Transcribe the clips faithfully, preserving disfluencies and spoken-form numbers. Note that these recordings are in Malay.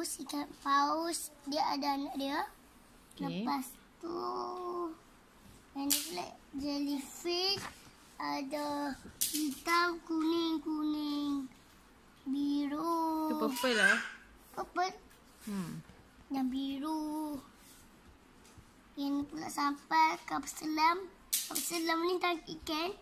paus. Ikan paus dia ada anak dia. Okay. Lepas tu ini pula jellyfish. Ada hitam, kuning, kuning, biru. Itu purple lah. Purple. Hmm. Yang biru. Ini pula sampai kapal selam. Kapal selam ni tangkap ikan.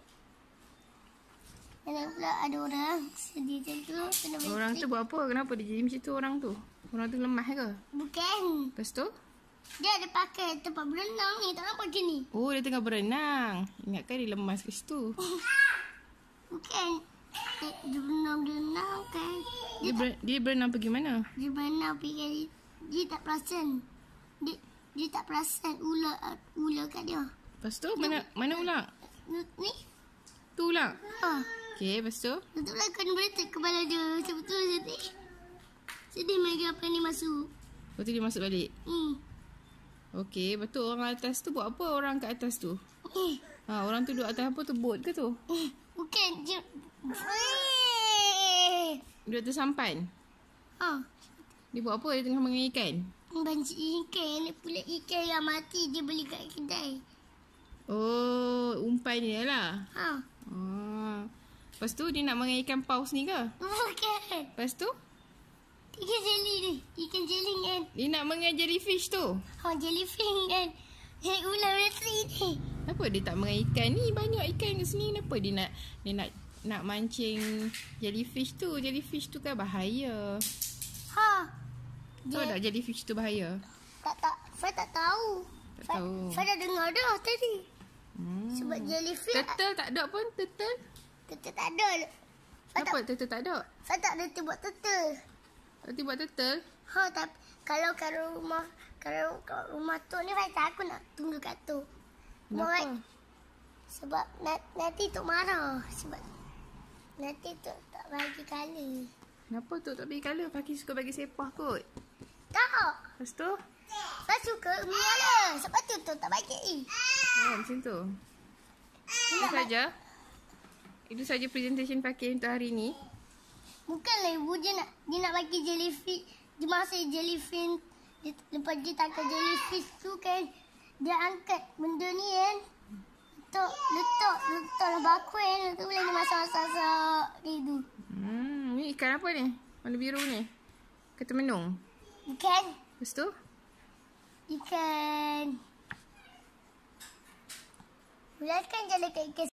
Dan pula ada orang sedih macam tu. Orang tu buat apa? Kenapa dia jadi macam tu orang tu? Orang tu lemah ke? Bukan. Lepas tu? Dia ada pakai tempat berenang ni. Tak nampak macam ni. Oh, dia tengah berenang. Ingatkan dia lemas ke situ. Bukan. Dia, dia berenang-berenang kan. Dia, ber, dia berenang pergi mana? Dia berenang pergi. Dia tak perasan. Dia, dia tak perasan ular ular kat dia. Lepas tu, mana mana ular? Ni. Tu ular? Ha. Okay, lepas tu? Lepas tu lah kena berletak kepala dia. Macam betul sedih. Sedih mereka apa ni masuk. Lepas tu dia masuk balik? Hmm. Okay, betul orang atas tu buat apa orang kat atas tu? Eh. Ha, orang tu duduk atas apa tu? Bot ke tu? Eh. Bukan. Dia... Duduk atas sampan? Ha. Dia buat apa? Dia tengah mengenai ikan? Banci ikan. Pula ikan yang mati dia beli kat kedai. Oh, umpan dia lah. Ha. Oh. Lepas tu dia nak mengenai ikan paus ni ke? Bukan. Lepas tu? Ikan jeli ni. Ikan jeli kan. Dia nak mengenai jellyfish tu? Ha, jellyfish kan. Yang ular ratri ni. Kenapa dia tak mengenai ikan ni? Banyak ikan kat sini. Kenapa dia nak dia nak nak mancing jellyfish tu? Jellyfish tu kan bahaya. Ha. Tahu tak jellyfish tu bahaya? Tak tak. Saya tak tahu. Tak Fa, tahu. Saya dah dengar dah tadi. Hmm. Sebab jellyfish. Turtle tak ada pun? Turtle? Turtle tak ada. Saya Kenapa tak, turtle tak ada? saya tak ada buat turtle. Nanti buat turtle? Ha, tapi kalau kalau rumah kalau kat rumah tu ni saya takut nak tunggu kat tu. Kenapa? Buat, sebab na, nanti tu marah. Sebab nanti tu tak bagi colour. Kenapa tu tak bagi colour? Faqeh suka bagi sepah kot. Tak. Lepas tu? Saya suka colour. Sebab tu tu tak bagi. Oh, macam tu. Itu saja. Itu saja presentation Faqeh untuk hari ni. Bukanlah ibu dia nak dia nak bagi jellyfish. Dia masih jellyfish. Dia, lepas dia tangkap jellyfish tu kan. Dia angkat benda ni kan. Letak, letak, letak dalam baku kan. Lepas tu boleh dia masak-masak gitu. Hmm, ni ikan apa ni? Warna biru ni? Kata menung. Ikan. Lepas tu? Ikan. Mulakan jalan kat ikan.